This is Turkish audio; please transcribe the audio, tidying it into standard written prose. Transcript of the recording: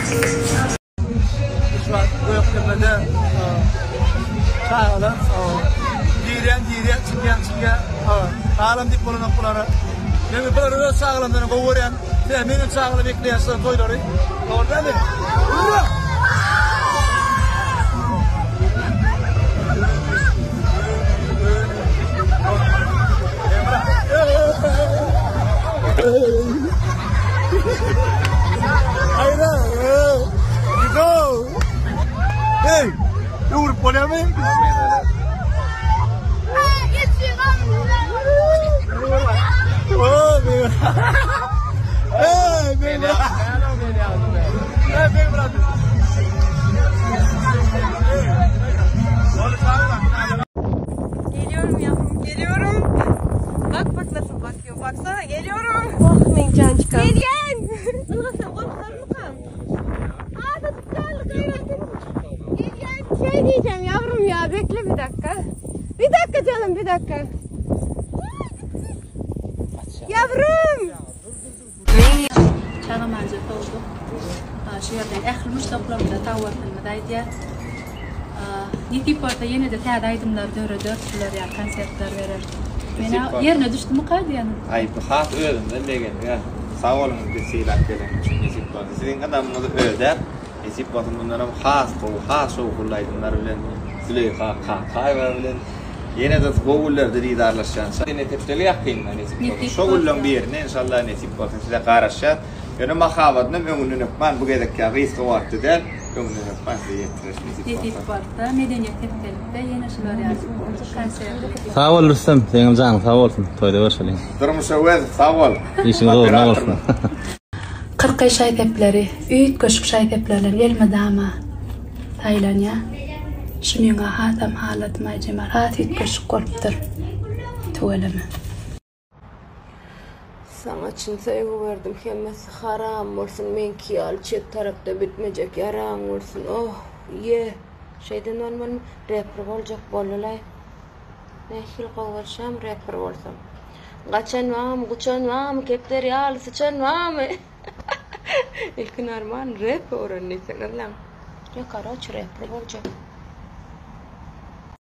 Şu an Göktepe'de çağırlar. Diren çıkıyor. Ağlam dik bulunan kulları. Benim böyle sağlamlarını kovuyan. Benim sağlam bekleyensin toyları. Orada mı? Hey, you poner me? Oh, meu. Hey, meu brother. Hey, meu brother. Geliyorum yavrum, geliyorum. Bak nasıl bakıyor. Baksana geliyorum. Oh, Mengcan çıkan. Gel. Nasıl korkarım kan? Aa da tutarlı gayretim. Gel. Şey diyeceğim yavrum ya, bekle bir dakika. Bir dakika canım, bir dakika. Yavrum. Çağla manzara oldu. Şu yerden ahırmış toplamda tavırlanmadaydı. Yetip orada yine de tədəydimlər dörtdülər ya konsertlər verir. Mənə yerinə düşdü mü qaydı yani? Ay bu hat öldüm degen ya. Sağ olun deseyler gelen için nesip var. Sizin adamınızı öder. Nesip batın bunlara has şovkullaydılar bilen. Züleyha kayvar bilen. Yine de goguller dedi idarlaşansa. Yine tepteli yakınlar nesip batın. Şovullan bir yerine inşallah nesip batın size karışacak. Yani mahavatının önünü öpman bu kadar kâgîs vardı der. Önünü öpman size yetirir nesip batın. Yetip vardı. Medeniyet teptelikte yine şular yazdım. Konsertler. Sağ ol Rüstem. Senin canın sağ olsun. Toyda başlayın. Durmuş öwez sağ ol. İşiniz doğru olsun. Qırqay şay tepleri, üyt köşk şay teplerler yelme dama. Taylanya. Şununla hatam halatma cemar hat üyt köşk korptur. Tuvalama. Sana çin sevgi verdim. Hemmesi haram olsun. Men kiyal çet tarafta bitmeyecek yaran olsun. Oh ye. Şeyde normal mi? Rapper olacak bolulay. Ne hil kovarsam rapper olsam. Kaçan vam, kepter yal, sıçan vam. İlk normal rapper oranı neyse lan. Ya karaç rapper olacak.